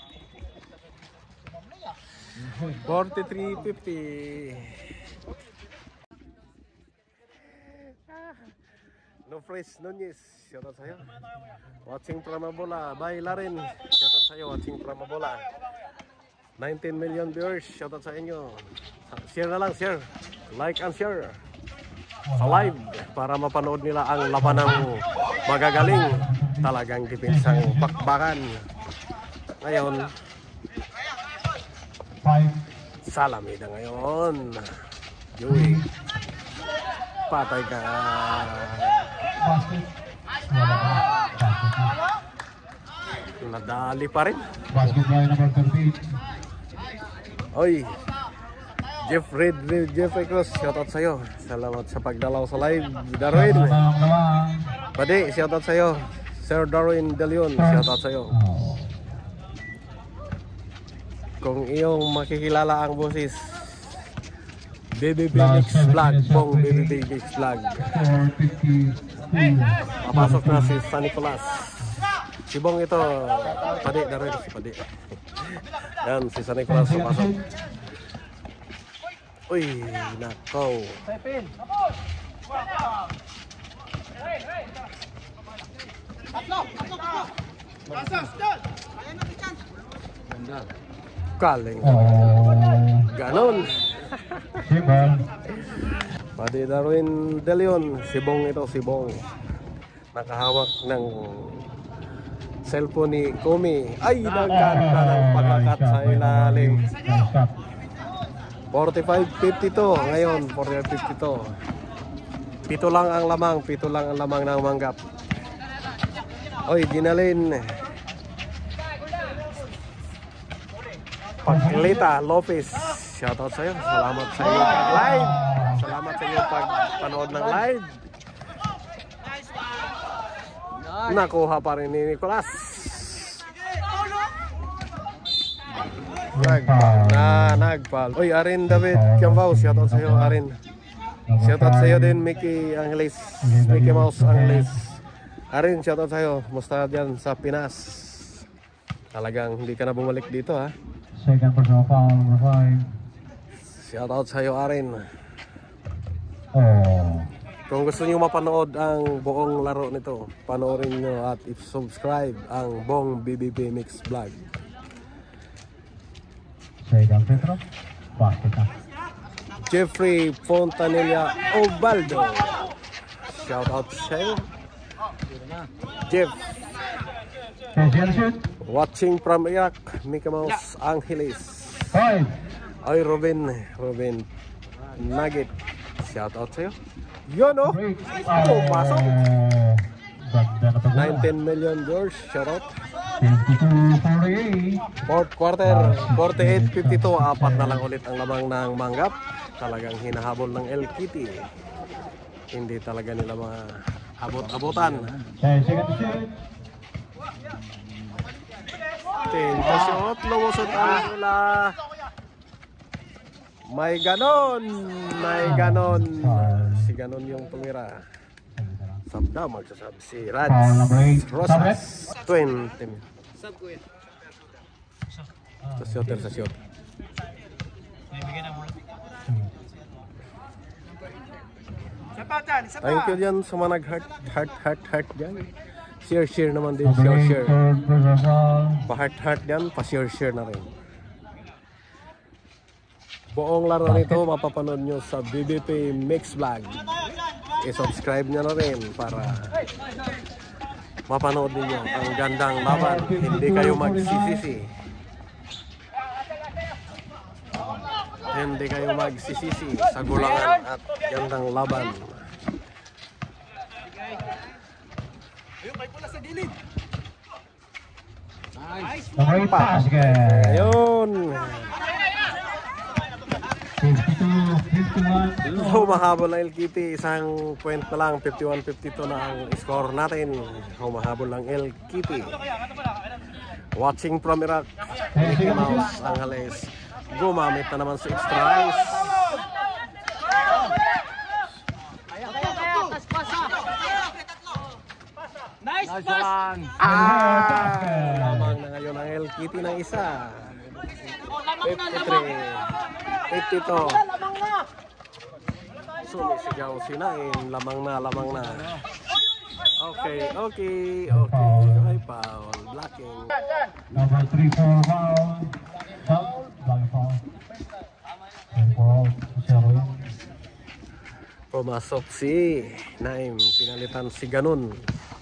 forty-three fifty. No Fresh Nunez, shout out sa'yo. Watching Pramabola, bye Larin, shout out sa'yo, watching Pramabola. nineteen million viewers, shout out sa inyo. Share na lang, share. Like and share. Sa live, para mapanood nila ang laban ng magagaling. Talagang depinsang bakbakan. Ngayon, Salamida ngayon. Joey. Patay ka. Basket. Wala pa. Basket. Nadali pa rin. Basket by number thirteen. Oy. Jeff Reed, Jeffrey Cruz, shoutout sa'yo. Salamat sa pagdalaw sa live. Darwin. Pwede, shoutout sa'yo. Sir Darwin De Leon, shoutout sa'yo. Kung iyong makikilala ang boses, B B B Mix Vlog, Bong B B B Mix Vlog. Papasok na si San Nicolas. Si Bong ito, Padi, Darwin, si Padi. Yan, si San Nicolas papasok. Uy, nakaw. Kaling. Ganon. Sibal. Padi Darwin De Leon, si Bong ito, si Bong. Nakahawak ng cellphone ni Kumi. Ay, nagkanta ng pagkakat sa ilalim. forty-five fifty-two ngayon, forty-five fifty-two. Pito lang ang lamang, pito lang ang lamang ng Manggap. Oy, Ginalin. Pagkilita Lopez, shoutout sa iyo. Salamat sa iyo pag-live. Salamat sa iyo pag-panood ng live. Nakuha pa rin ni Nicolas. Nagpal na, nagpal. Oy, Arin David Kiambao, shoutout sa iyo, Arin. Shoutout sa iyo din, Mickey Angeles, Mickey Mouse Angeles. Arin, shoutout sa iyo. Musta dyan sa Pinas? Talagang hindi ka na bumalik dito, ha? Second personal foul, number five. Shoutout sa iyo, Arin. Oh. Kung gusto niyo mapanood ang buong laro nito, panoorin niyo at i-subscribe ang Bong B B B Mix Vlog. Second free throw. Basket na. Jeffrey Fontanilla Ovaldo. Shout out sa'yo. Jeff. Special shoot. Watching from Iraq, Mickey Mouse Angeles. Five. Ay, Robin. Robin Nugget. Shout out sa'yo. Yun o. Break. Oh, pasok. Ah, ganda na pag- nineteen million George. Shout out. fifty-two forty-eight. Fourth quarter, forty-eight fifty-two. Apat na lang ulit ang lamang ng Manggap. Talagang hinahabol ng El Kitty. Hindi talaga nila mga abot-abutan. ten seconds to shoot. ten to shot. Lumusot ang bola. May ganon. May ganon. Si ganon yung tumira. Sabda magsasab si Rats Foul number eight. Rosas. twenty. Sa shooter sa shot. Isa pa dyan, isa pa. Thank you dyan sa mga nag-heart, heart, heart, heart dyan. Share, share naman din. Number Share, eight, share. third personal foul. Pa-heart, heart dyan. Pa-share, share na rin. Buong laro nito mapapanood nyo sa B B P Mix Vlog. I-subscribe nyo na rin para mapanood ninyo ang gandang laban. Hindi kayo magsisisi. Hindi kayo magsisisi sa gulangan at gandang laban. Ayun, may pula sa gilid. Number eight basket. Ayun. fifty-two fifty-one. Humahabol ang El Kitty. Isang point na lang. fifty-one fifty-two na ang score natin. Humahabol ang El Kitty. Watching from Iraq, Mickey Mouse Angeles. Gumamit na naman sa extra ice. Nice pass. Ah! Lamang na ngayon ang El Kitty ng isa. fifty-three fifty-two. Sumisigaw si Naim. Lamang na, lamang na. Okay, okay, okay. Ay, foul. Blocking. Number three four foul. Foul. Foul. Foul. Foul. Zero. Pumasok si Naim. Pinalitan si Ganun.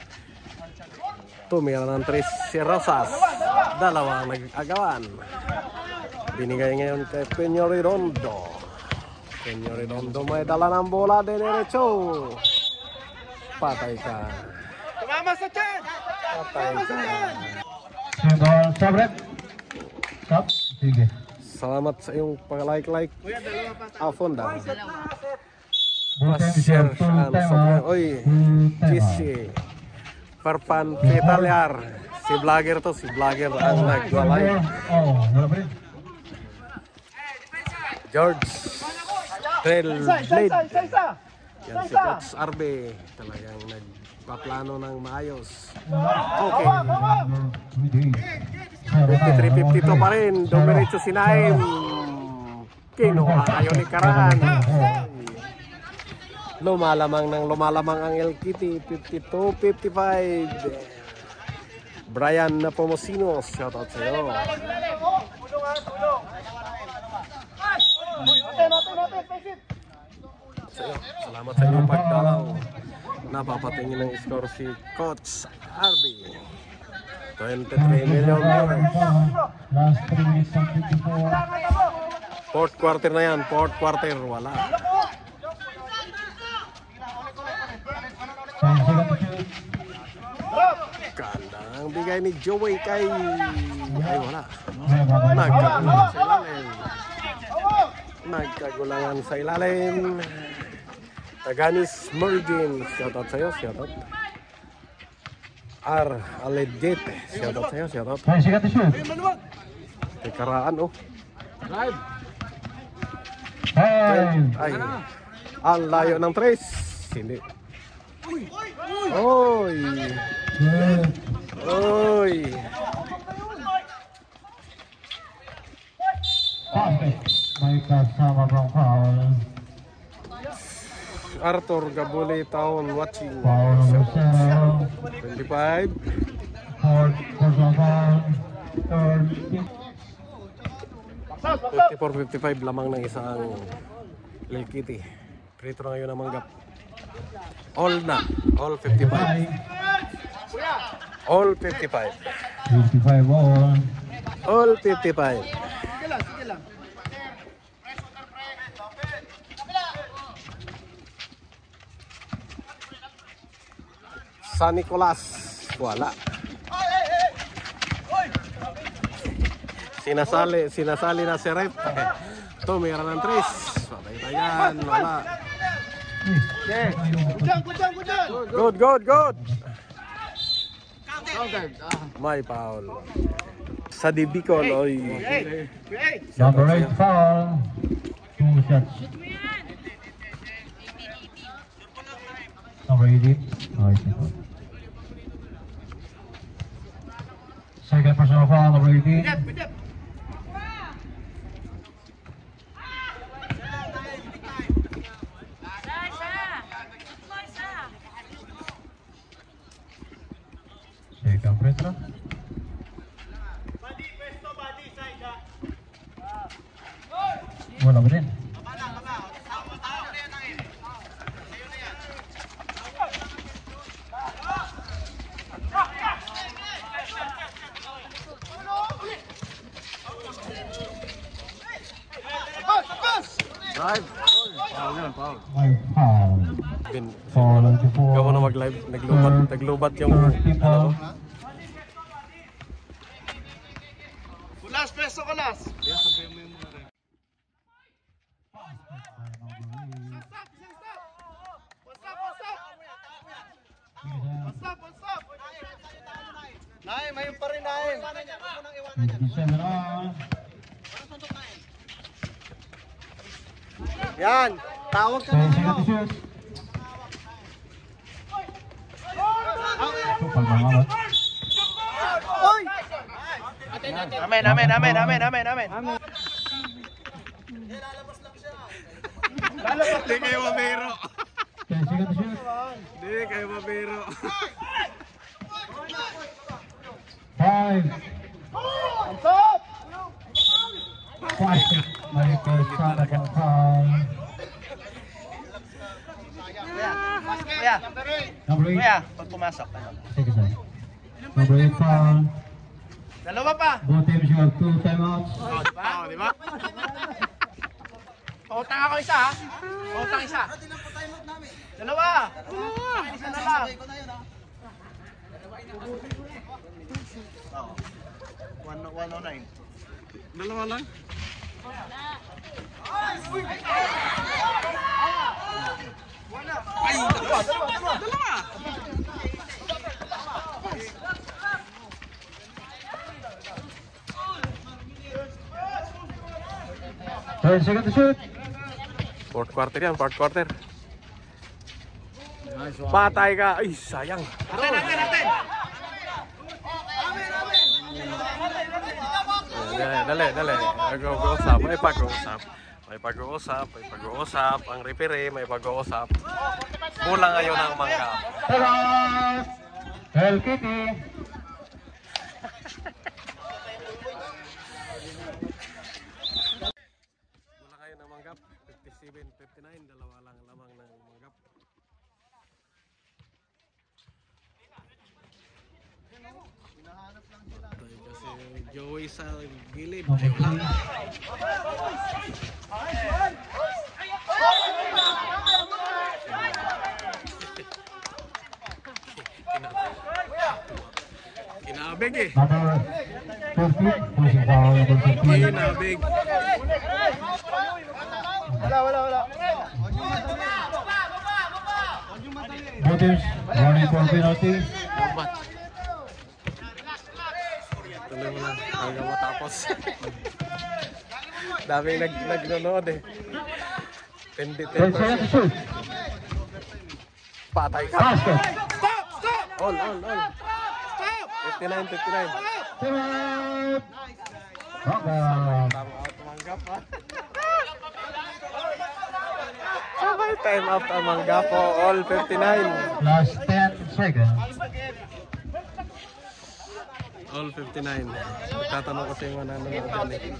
Tumira ng tres si Rosas. Dalawang nag-agawan. Binigay ngayon kay Peño Redondo. Peño Redondo may dala ng bola de derecho. Patay ka. Tumama sa chan. Patay ka. Single sabrek. Stop. Sige. Salamat sa iyong pag-like-like. Afonda. Bullpen Pasir shot. Full ang time sobrang. out. Oy, Full time G C. out. Parpan Pitalyar. Si vlogger to. Si vlogger ang nag-like. Oh, wala pa rin. George Trail Isa, isa, Blade. isa, isa, isa. Yan si Coach Arbe. Talagang nagpaplano ng maayos. Okay. fifty-three fifty-two pa rin. Dumiretso si Naim. Kinuha kayo ni Karan. Lumalamang ng lumalamang ang El Kitty. fifty-two fifty-five. Brian Napomosino. Shoutout sa iyo. Tulong ha, tulong. Natin, natin, natin, face it. Sa iyo. Salamat sa inyong pagdalaw. Napapatingin ng score si Coach Arbe. twenty-three million dollars. Last three minutes and fifty-four. Fourth quarter na yan. Fourth quarter. Wala. ten seconds to shoot. Kandang bigay ni Joey kay... Ay, wala. Never. Nagkagulangan sa ilalim. Nagkagulangan sa ilalim. Taganis Mergin. Shoutout sa'yo. Shoutout. R. Alegit. Shoutout sa'yo. Shoutout. ten seconds to shoot. Kay Karaan, oh. Five. Ay. Ang layo ng tres. Hindi. Oy. Good. Oy. Basket. May kasama pang foul. Arthur Gabuli Town watching. Foul number zero. twenty-five. Fourth personal foul. Third. fifty-four fifty-five lamang ng isang Lil Kitty. Prito na ngayon ang Manggap. All na. All fifty-five. All fifty-five. fifty-five all. All fifty-five. Sige lang, sige lang. San Nicolas. Wala. Sinasali, sinasali na si Rep. Tumira ng tris. Patay na yan. Wala. Kudyan, kudyan, kudyan. Good, good, good. May foul. Sa Dibicol, oy. Number eight foul. Two shots. Number eight. Oh, it's foul. Second personal foul, number eighteen. Second free throw. Wala ba din? Drive. Foul yun, foul. May foul. Bin, Foul on the four. Ikaw na mag-live. Naglubat, naglubat yung ano. Kulas, preso, kulas. Naim, ayun pa rin, Naim. fifty-seven all. Yan, tawag ka ten na seconds to ano. shoot. Pagmamawat. Oy! Amen, amen, amen, amen, amen, amen. Hindi kayo mabiro. ten seconds to shoot. Hindi kayo mabiro. Five. Stop! Five. May first shot of a foul. Kuya, Number eight. kuya, pag pumasok. Take a shot. Number eight foul. Dalawa pa. Both teams you have two timeouts. Oh, di ba? Oh, di ba? Pautang ako isa, ha? Pautang isa. Dalawa. Isa na lang. one oh nine. Dalawa lang. Ay, dalawa, dalawa, dalawa. Dalawa. ten seconds to shoot. Fourth quarter yan, fourth quarter. Patay ka. Ay, sayang. Atin, atin, atin. Dali, dali, dali. Mag-uusap. May pag-uusap. May pag-uusap. May pag-uusap. Ang referee, may pag-uusap. Kulang ngayon ang Manggap. Tara! L Kitty. Kulang ngayon ang Manggap. fifty-seven fifty-nine. Dalawa lang lamang ng Manggap. Patay kasi Joey sa gilid. Ay, wala. Kinabig eh. Number fifty. Pushing foul. Number fifty. Kinabig. Wala, wala, wala. Both teams running for penalty. Lambat. Tuloy mo lang hanggang matapos. Daming nag nagnonood eh. Tendi ten seconds to shoot. Patay ka. Basket. Stop! Stop! All, all, all. Stop! fifty-nine fifty-nine. Timeout. Knockout. Tama out Manggap ha. Okay, time out ang Manggap po. All fifty-nine. Last ten seconds. all fifty-nine. Tatanong ko sa yung mananood dyan eh.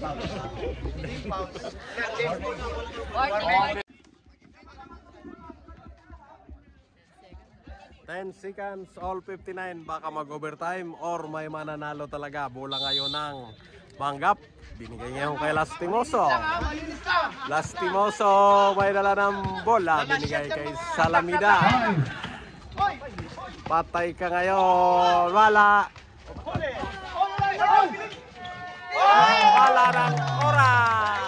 ten seconds, all fifty-nine. Baka mag-overtime or may mananalo talaga. Bola ngayon ng Manggap. Binigay ngayon kay Lastimoso. Lastimoso may dala ng bola. Binigay kay Salamida. Patay ka ngayon. Wala. Wala ng oras.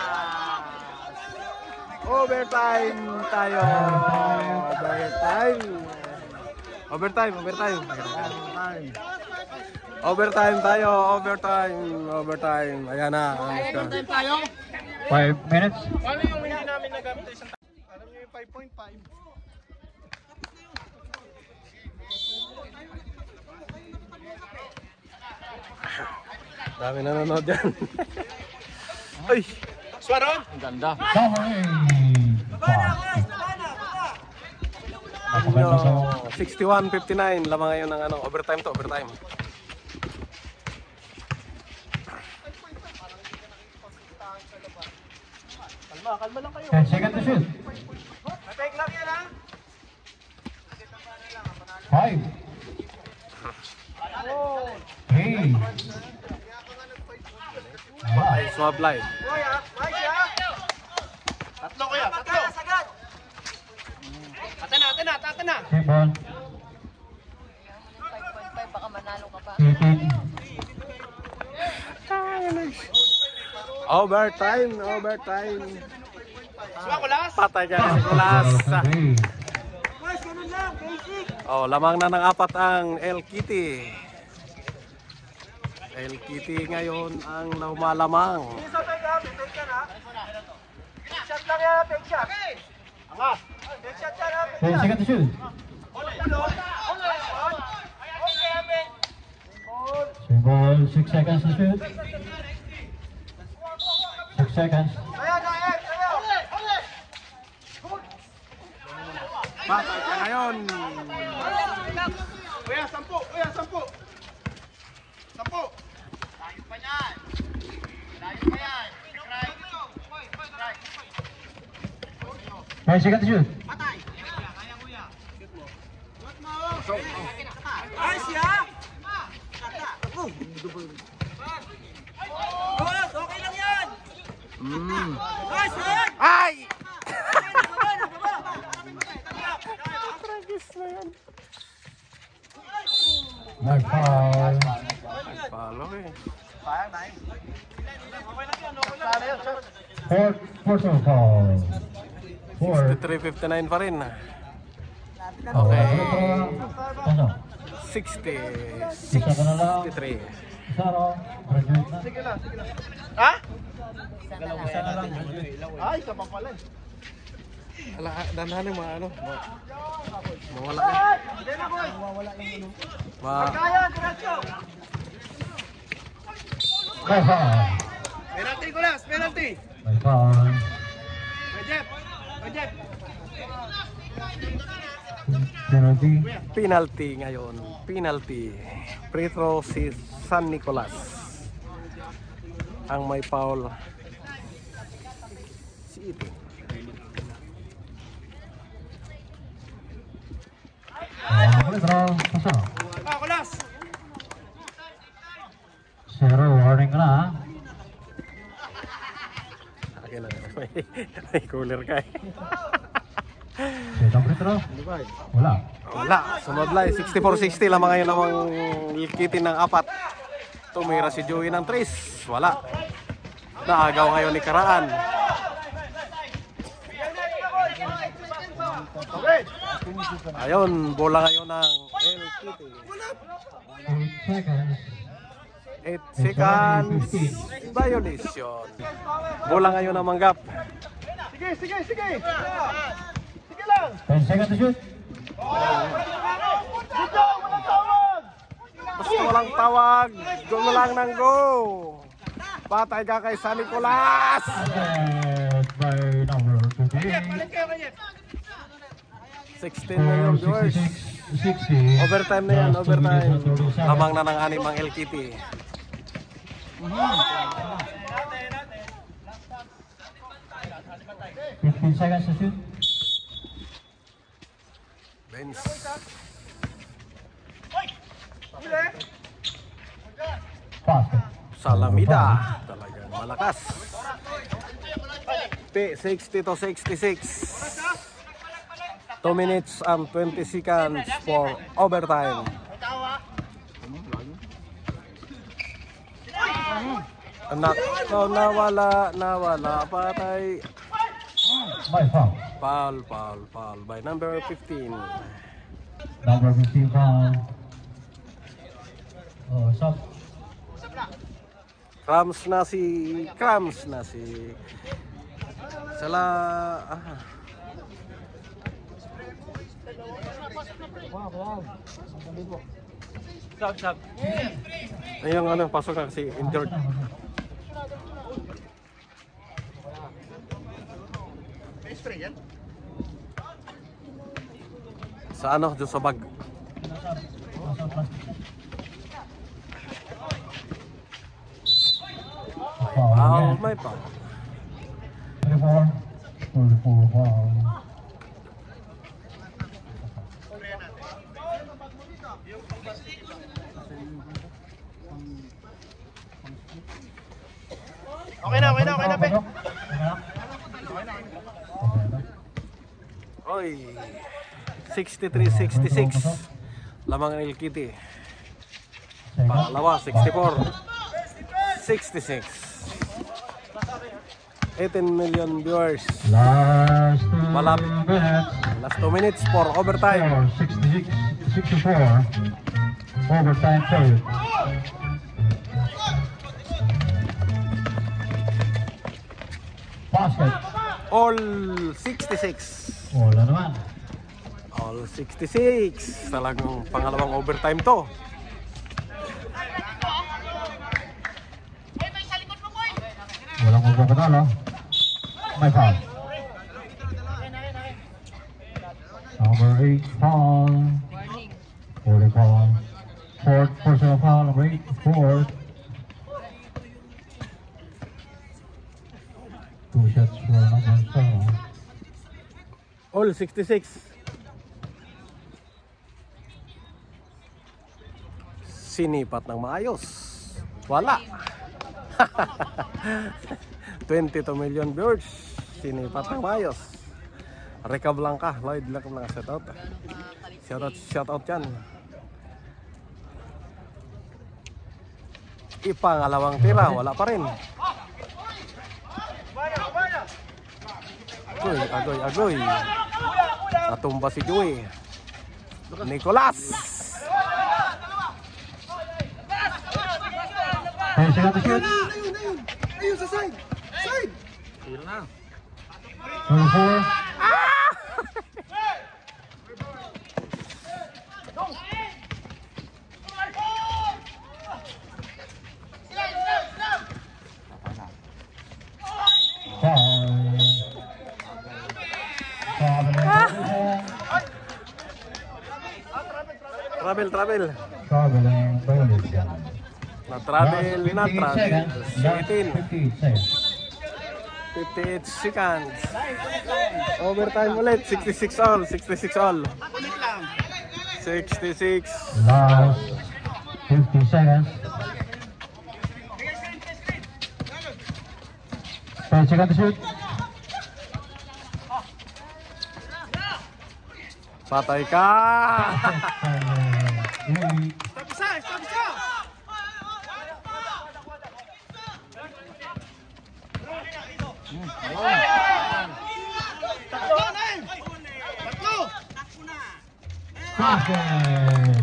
Overtime tayo. Overtime. Overtime, overtime. Overtime tayo, overtime, overtime. Ayan na. Overtime tayo? Five minutes. Ano yung hindi namin nagamit isang tayo? Alam niyo yung five point five? Dami nanonood dyan. Ay! Swaron? Ang ganda. sixty-one fifty-nine. Lamang ngayon ng ano, overtime to, overtime. Kalma, kalma lang kayo. ten seconds to shoot. Take lang yan ha. Five. Three. Ay, swab live. Kuya, Mike ha. Tatlo kuya, tatlo. Sagad. Ate na, ate na, ate na. Three ball. five point five baka manalo ka pa. eighteen. Overtime, overtime. Suwa ko last. Patay ka si Kulas. Three. Boys, ganun lang, basic. Oh, lamang na ng apat ang El Kitty. El Kitty ngayon ang lumalamang. Isa tayo ka, take shot ha. Take shot lang yan, take shot. Angas. Take shot yan ha, take ten shot. seconds to shoot. Three ball. Six seconds to shoot. Six seconds. Ayan, ayan, ayan. Patay ka ngayon. Kuya, sampu, kuya, sampu. Sampu. Layo pa yan. Layo pa yan. Five seconds to shoot. Patay. Kaya kuya. Shoot mo. Ay, siya. Boss, okay lang yan. Mm. Boss, yan. Ay! My foul. Palo eh. Sayang na eh. Okay lang yan, okay lang. Sana yan, sir. Fourth personal foul. Four. sixty-three fifty-nine pa rin. Okay. Ano? sixty. Isa ka na lang. sixty-three. Saro. Graduate na. Sige lang, sige lang. Ha? Isa na lang. Ay, isa pa pala eh. Ala, dandanin mga ano. ma- Mawala eh. Hindi na, boy. Ma Kaya, diretso. My foul. Penalty ko last, penalty. My foul. Kay Jeff. Kay Jeff. Penalty. penalty ngayon. Penalty. Free throw si San Nicolas. Ang may foul. Si ito. Free throw. Pasok. Ako last. Zero. Warning ka na ha. Akin na. May, may cooler ka eh. Setong free throw. Wala. Wala. Sumadlay. sixty-four sixty lamang ngayon namang likitin ng apat. Tumira si Joey ng tris. Wala. Naagaw ngayon ni Karaan. Okay. Ayun, bola ngayon ng El Kitty. Eight seconds. eight seconds. Violation. Bola ngayon ng Manggap. Sige, sige, sige. Sige lang. ten seconds to shoot. Dito, walang tawag. Basta walang tawag. Go lang ng go. Patay ka kay San Nicolas. Led by number Jeff, fifteen. balik kayo kay Jeff. sixteen million viewers. sixty-six. sixty. Overtime na yan, Last two overtime. minutes and thirty seconds. Lamang na ng anim ang L K T. fifteen seconds to shoot. Benz. Basket. Salamida. Talagang malakas. P sixty to sixty-six. two minutes and twenty seconds for overtime. Anak, no, nawala, nawala, patay. My foul. Foul, foul, foul by number fifteen. Number fifteen foul. Oh, stop. Krams na si, Krams na si. Sala, ah. Sab, sab. Ayun ano, pasok na kasi injured. Sa ano, dyan sa bag. Foul. Foul, again. may foul. thirty-four. thirty-four foul. Okay na, okay na, okay na, pe. Oy, sixty-three sixty-six. Lamang ang L K T. Pangalawa, sixty-four sixty-six. eighteen million viewers. Last two Malapit. minutes. Last two minutes for overtime. sixty-six sixty-four. Overtime period. Basket. All sixty-six. Wala naman. All sixty-six. Talagang pangalawang overtime to. Walang magpapatalo. May foul. Number eight foul. Forty foul. Fourth personal foul. Number eight. Fourth. Two shots for number seven. All sixty-six. Sinipat ng maayos. Wala. twenty-two million viewers. Sinipat ng maayos. Reka Blanca, Lloyd Blanca, shout out. Shout out, shout out yan. Ipangalawang tira, wala pa rin. Agoy, agoy, agoy. Natumba si Joey. Nicolas. Hey, second to shoot. Ayun sa side! Side! twenty-four. Foul. Travel, travel. Traveling violation. Na travel, na fifty-eight travel. seconds. Last eighteen. fifty-eight seconds. fifty-eight seconds. Overtime ulit. sixty-six all. sixty-six all. sixty-six. Last fifty seconds. ten seconds to shoot. Patay ka! Eight. Stop isa! Stop isa! Tatlo na eh! Tatlo! Basket.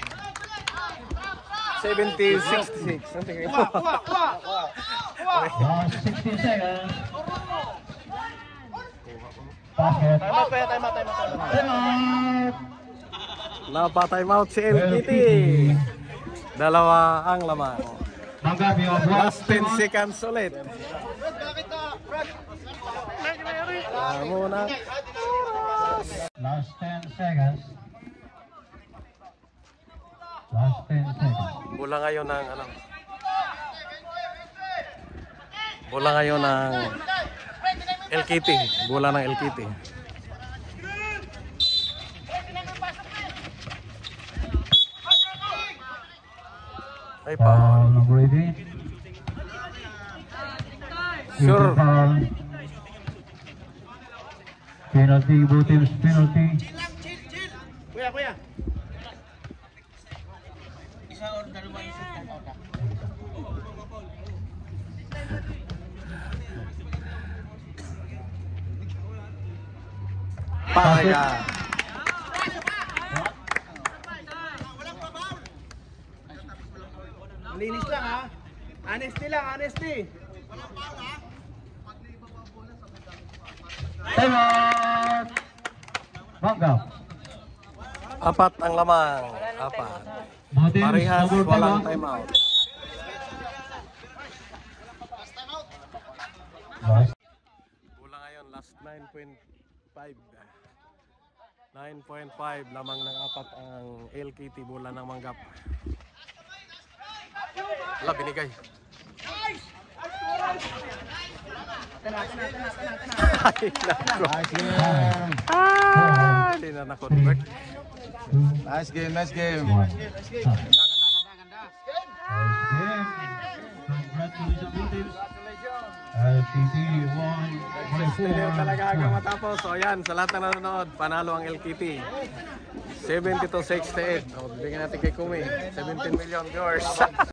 seventy sixty-six. Kuha! Kuha! Kuha! Last sixteen seconds. Basket. Time out pa yan! Time out! Time out! Time out! Time out. Napatime out si L K T. Dalawa ang laman. Manggabi of Last last ten seconds ulit. Ah, muna. Last ten seconds. Last ten seconds. Bola ngayon ng ano? Bola ngayon ng L K T. Bola ng L K T. Ay pa. Foul number eighteen. Sure. Foul. Penalty, both teams penalty. Kuya, kuya. Paya. Linis lang ha. Honesty lang, honesty. Time out! Manggap. Apat ang lamang. Apat. Both teams, Parehas, number walang time out. timeout. Last. Bola ngayon, last nine point five. nine point five lamang ng apat ang L K T. Bola ng Manggap. Wala, binigay. Ay, nako. Ah, hindi na na-convert. Nice game, nice game. One. Nice game. Congratulations, both teams. L K T one Hindi talaga aga twenty-four. matapos. So yan, sa lahat na nanonood, panalo ang L K T. seventy to sixty-eight. O, bigyan natin kay Kumi. seventeen million viewers.